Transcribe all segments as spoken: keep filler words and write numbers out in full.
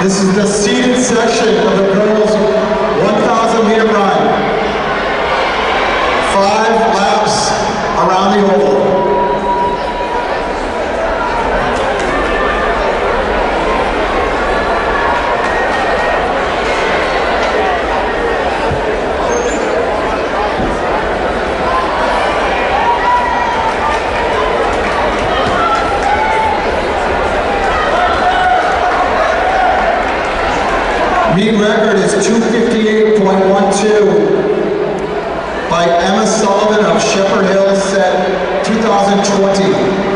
This is the seated section of the girls' one thousand meter run. Five laps around the oval. Meet record is two fifty-eight point one two by Emma Sullivan of Shepherd Hills, set two thousand twenty.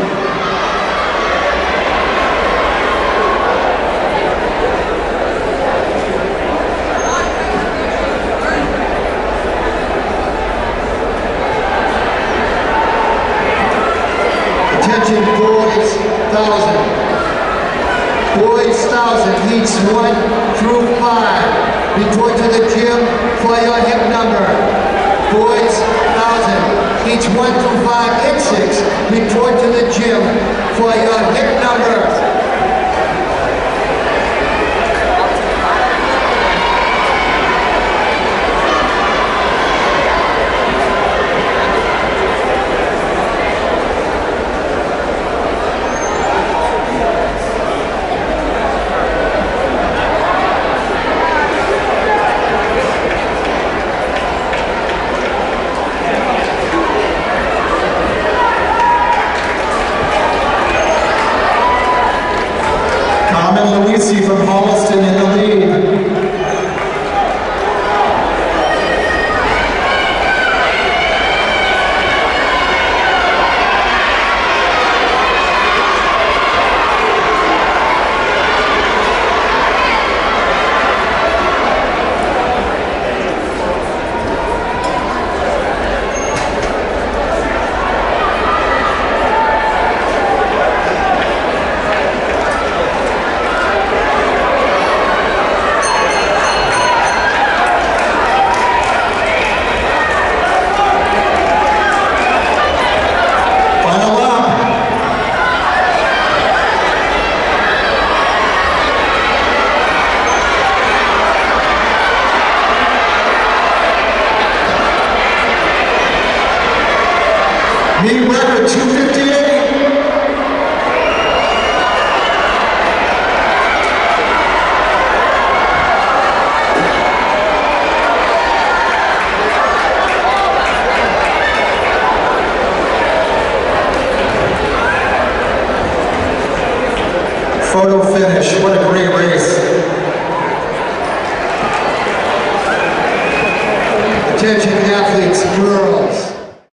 Attention boys, thousand. Boys, thousand, heats one through five. Report to the gym for your hip number. Boys, thousand, heats one through five and six. Report to the gym for your hip number. Luisi from Holliston in the lead. Meet record two fifty-eight. Photo finish. What a great race. Attention athletes, girls.